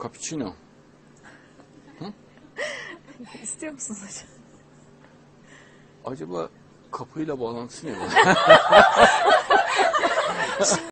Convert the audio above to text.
Cappuccino. İstiyor musunuz hocam? Acaba kapıyla bağlantısı ne?